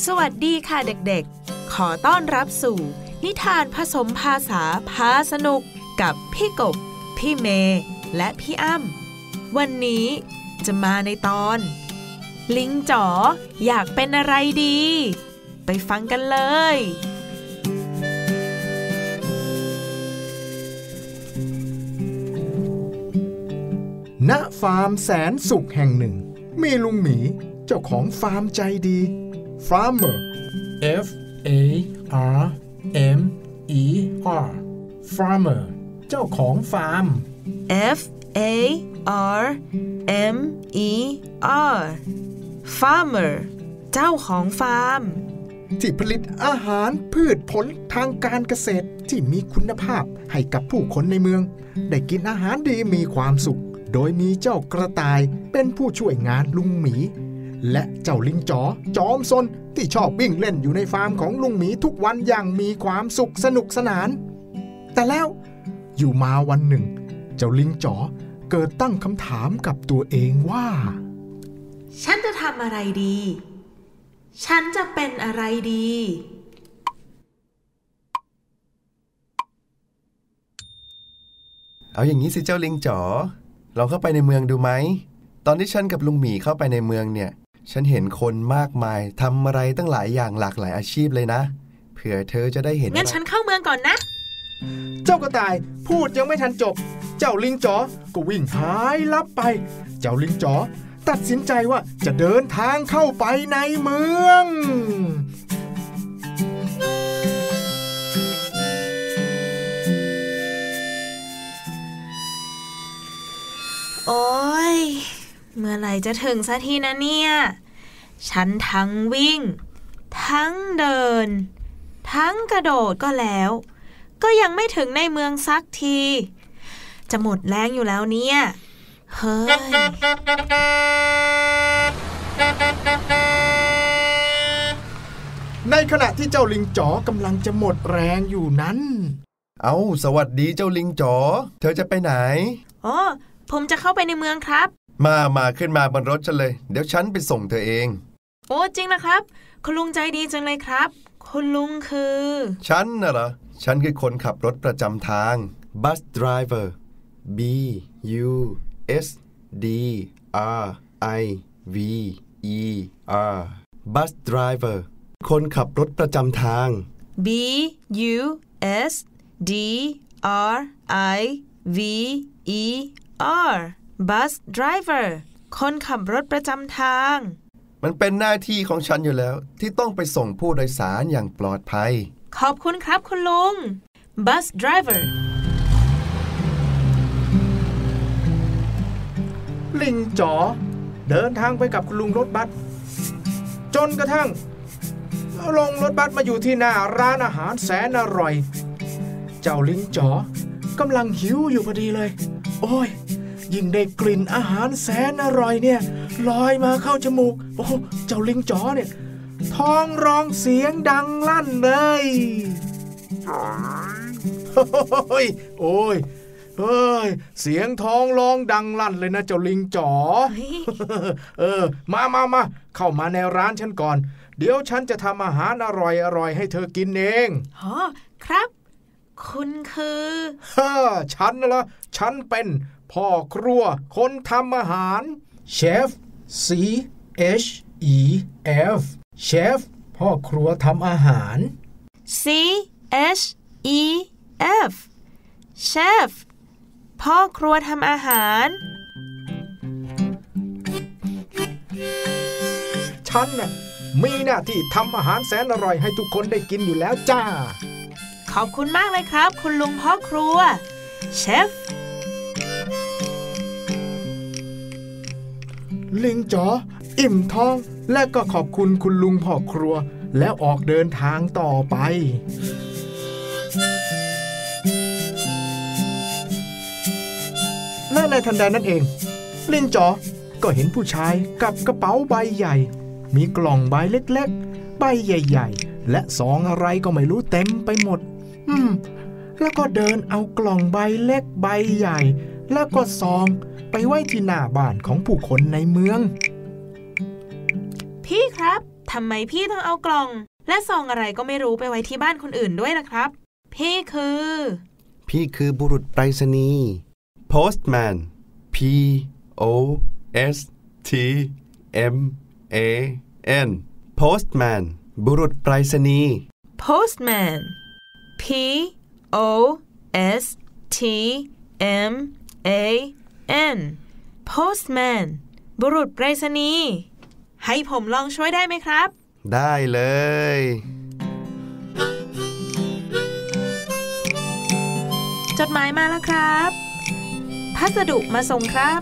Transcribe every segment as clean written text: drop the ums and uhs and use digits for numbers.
สวัสดีค่ะเด็กๆขอต้อนรับสู่นิทานผสมภาษาพาสนุกกับพี่กบพี่เมย์และพี่อ้ำวันนี้จะมาในตอนลิงจ๋ออยากเป็นอะไรดีไปฟังกันเลยณฟาร์มแสนสุขแห่งหนึ่งมีลุงหมีเจ้าของฟาร์มใจดี Farmer F A R M E R Farmer เจ้าของฟาร์ม F A R M E R Farmer เจ้าของฟาร์มที่ผลิตอาหารพืชผลทางการเกษตรที่มีคุณภาพให้กับผู้คนในเมืองได้กินอาหารดีมีความสุขโดยมีเจ้ากระต่ายเป็นผู้ช่วยงานลุงหมีและเจ้าลิงจ๋อจอมซนที่ชอบวิ่งเล่นอยู่ในฟาร์มของลุงหมีทุกวันอย่างมีความสุขสนุกสนานแต่แล้วอยู่มาวันหนึ่งเจ้าลิงจ๋อเกิดตั้งคำถามกับตัวเองว่าฉันจะทำอะไรดีฉันจะเป็นอะไรดีเอาอย่างนี้สิเจ้าลิงจ๋อลองเข้าไปในเมืองดูไหมตอนที่ฉันกับลุงหมีเข้าไปในเมืองเนี่ยฉันเห็นคนมากมายทำอะไรตั้งหลายอย่างหลากหลายอาชีพเลยนะเผื่อเธอจะได้เห็นงั้นฉันเข้าเมืองก่อนนะเจ้ากระต่ายพูดยังไม่ทันจบเจ้าลิงจ๋อก็วิ่งหายลับไปเจ้าลิงจ๋อตัดสินใจว่าจะเดินทางเข้าไปในเมืองโอ๊ยเมื่อไหร่จะถึงสักทีนะเนี่ยฉันทั้งวิ่งทั้งเดินทั้งกระโดดก็แล้วก็ยังไม่ถึงในเมืองสักทีจะหมดแรงอยู่แล้วเนี่ยเฮ้ยในขณะที่เจ้าลิงจ๋อกำลังจะหมดแรงอยู่นั้นเอาสวัสดีเจ้าลิงจ๋อเธอจะไปไหนอ๋อผมจะเข้าไปในเมืองครับมาขึ้นมาบนรถฉันเลยเดี๋ยวฉันไปส่งเธอเองโอ้จริงนะครับคุณลุงใจดีจังเลยครับคุณลุงคือฉันน่ะเหรอฉันคือคนขับรถประจำทาง Bus Driver B U S D R I V E R Bus Driver คนขับรถประจำทาง B U S D R I V E R Bus Driver คนขับรถประจำทางมันเป็นหน้าที่ของฉันอยู่แล้วที่ต้องไปส่งผู้โดยสารอย่างปลอดภัยขอบคุณครับคุณลุง Bus Driver ลิงจ๋อเดินทางไปกับคุณลุงรถบัสจนกระทั่งลงรถบัสมาอยู่ที่หน้าร้านอาหารแสนอร่อยเจ้าลิงจ๋อกำลังหิวอยู่พอดีเลยโอ้ยยิ่งได้กลิ่นอาหารแสนอร่อยเนี่ยลอยมาเข้าจมูกโอ้เจ้าลิงจ๋อเนี่ยท้องร้องเสียงดังลั่นเลยโอ้ยเสียงท้องร้องดังลั่นเลยนะเจ้าลิงจ๋อมาเข้ามาในร้านฉันก่อนเดี๋ยวฉันจะทำอาหารอร่อยให้เธอกินเองอ๋อครับคุณคือฉันน่ะเหรอฉันเป็นพ่อครัวคนทำอาหารเชฟ C H E F เชฟพ่อครัวทำอาหาร C H E F เชฟพ่อครัวทำอาหารฉันน่ะมีหน้าที่ทำอาหารแสนอร่อยให้ทุกคนได้กินอยู่แล้วจ้าขอบคุณมากเลยครับคุณลุงพ่อครัวเชฟลิงจ๋ออิ่มท้องและก็ขอบคุณคุณลุงพ่อครัวแล้วออกเดินทางต่อไปและในทันใดนั้นเองลิงจ๋อก็เห็นผู้ชายกับกระเป๋าใบใหญ่มีกล่องใบเล็กๆใบใหญ่ๆและซองอะไรก็ไม่รู้เต็มไปหมดแล้วก็เดินเอากล่องใบเล็กใบใหญ่แล้วก็ซองไปไว้ที่หน้าบ้านของผู้คนในเมืองพี่ครับททำไมพี่ต้องเอากล่องและซองอะไรก็ไม่รู้ไปไว้ที่บ้านคนอื่นด้วยล่ะครับพี่คือบุรุษไปรษณีย์ postman P O S T M A N postman บุรุษไปรษณีย์ postman P O S T M A N postman บุรุษไปรษณีย์ให้ผมลองช่วยได้ไหมครับได้เลยจดหมายมาแล้วครับพัสดุมาส่งครับ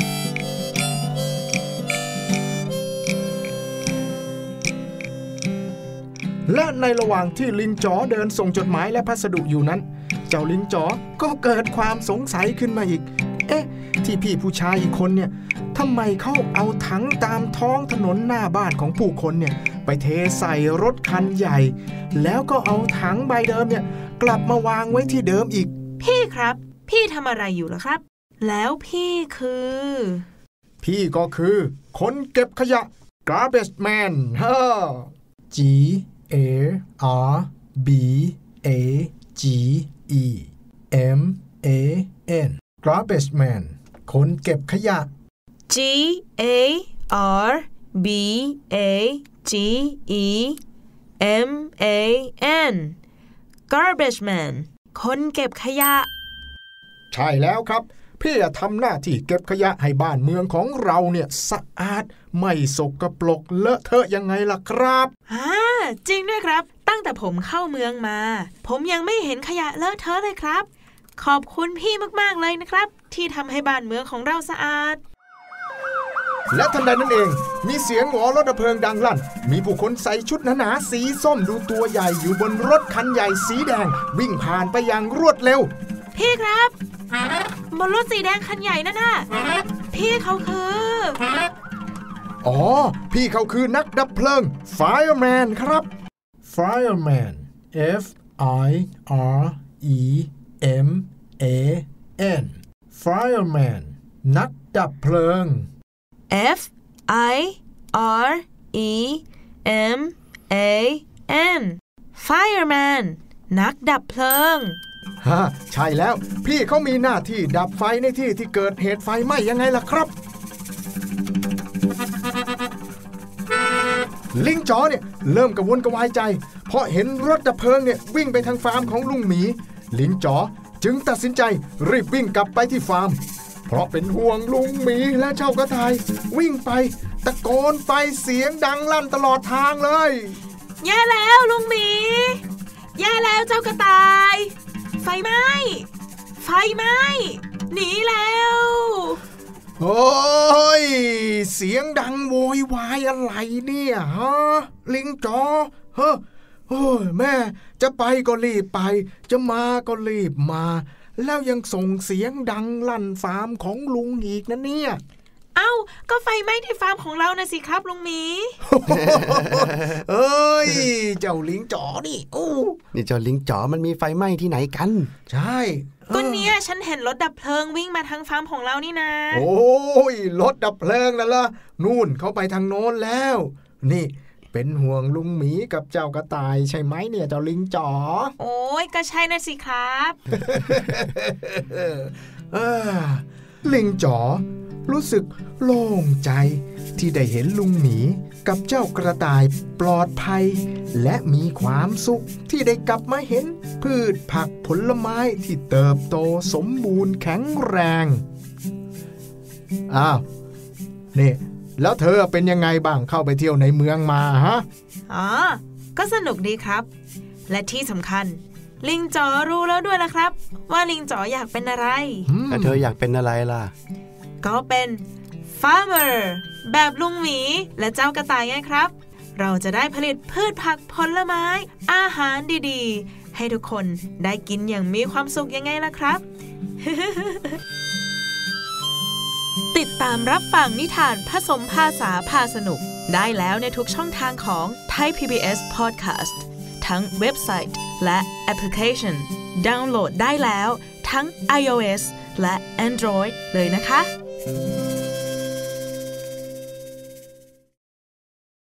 และในระหว่างที่ลิงจ๋อเดินส่งจดหมายและพัสดุอยู่นั้นเจ้าลิงจ๋อก็เกิดความสงสัยขึ้นมาอีกที่พี่ผู้ชายอีกคนเนี่ยทำไมเขาเอาถังตามท้องถนนหน้าบ้านของผู้คนเนี่ยไปเทใส่รถคันใหญ่แล้วก็เอาถังใบเดิมเนี่ยกลับมาวางไว้ที่เดิมอีกพี่ครับพี่ทำอะไรอยู่ล่ะครับแล้วพี่ก็คือคนเก็บขยะ garbage man G A R B A G E M A N garbage man คนเก็บขยะ G A R B A G E M A N garbage man คนเก็บขยะใช่แล้วครับพี่จะทำหน้าที่เก็บขยะให้บ้านเมืองของเราเนี่ยสะอาดไม่สกปรกเลอะเทอะยังไงล่ะครับจริงด้วยครับตั้งแต่ผมเข้าเมืองมาผมยังไม่เห็นขยะเลอะเทอะเลยครับขอบคุณพี่มากๆเลยนะครับที่ทำให้บ้านเมืองของเราสะอาดและทันใดนั้นเองมีเสียงหวอรถดับเพลิงดังลั่นมีผู้คนใส่ชุดหนาๆสีส้มดูตัวใหญ่อยู่บนรถคันใหญ่สีแดงวิ่งผ่านไปอย่างรวดเร็วพี่ครับบนรถสีแดงคันใหญ่นั่นน่ะพี่เขาคือนักดับเพลิง Fireman ครับ Fireman F I R E M A N Fireman นักดับเพลิง F I R E M A N Fireman นักดับเพลิงใช่แล้วพี่เขามีหน้าที่ดับไฟในที่ที่เกิดเหตุไฟไหม้ยังไงล่ะครับลิงจ๋อเนี่ยเริ่มกระวนกระวายใจเพราะเห็นรถดับเพลิงเนี่ยวิ่งไปทางฟาร์มของลุงหมีลิงจ๋อจึงตัดสินใจรีบวิ่งกลับไปที่ฟาร์มเพราะเป็นห่วงลุงหมีและเจ้ากระต่ายวิ่งไปตะโกนไปเสียงดังลั่นตลอดทางเลยแย่แล้วลุงหมีแย่แล้วเจ้ากระต่ายไฟไหม้หนีแล้วโอ้ยเสียงดังโวยวายอะไรเนี่ยลิงจ๋อโอ้ยแม่จะไปก็รีบไปจะมาก็รีบมาแล้วยังส่งเสียงดังลั่นฟาร์มของลุงอีกนะเนี่ยก็ไฟไหม้ที่ฟาร์มของเรานะสิครับลุงหมีเอ้ยเจ้าลิงจ๋อนี่เจ้าลิงจ๋อมันมีไฟไหม้ที่ไหนกันใช่ก็เนี่ยฉันเห็นรถดับเพลิงวิ่งมาทางฟาร์มของเรานี่นะโอ้ยรถดับเพลิงนั่นล่ะนู่นเขาไปทางโน้นแล้วนี่เป็นห่วงลุงหมีกับเจ้ากระต่ายใช่ไหมเนี่ยเจ้าลิงจ๋อโอ้ยก็ใช่นะสิครับลิงจ๋อรู้สึกโล่งใจที่ได้เห็นลุงหมีกับเจ้ากระต่ายปลอดภัยและมีความสุขที่ได้กลับมาเห็นพืชผักผลไม้ที่เติบโตสมบูรณ์แข็งแรงนี่แล้วเธอเป็นยังไงบ้างเข้าไปเที่ยวในเมืองมาก็สนุกดีครับและที่สำคัญลิงจ๋อรู้แล้วด้วยล่ะครับว่าลิงจ๋ออยากเป็นอะไรแล้วเธออยากเป็นอะไรล่ะก็เป็น farmer แบบลุงหมีและเจ้ากระต่ายไงครับเราจะได้ผลิตพืชผักผลไม้อาหารดีๆให้ทุกคนได้กินอย่างมีความสุขยังไงล่ะครับ ติดตามรับฟังนิทานผสมภาษาพาสนุกได้แล้วในทุกช่องทางของ Thai PBS Podcast ทั้งเว็บไซต์และแอปพลิเคชันดาวน์โหลดได้แล้วทั้ง iOS และ Android เลยนะคะ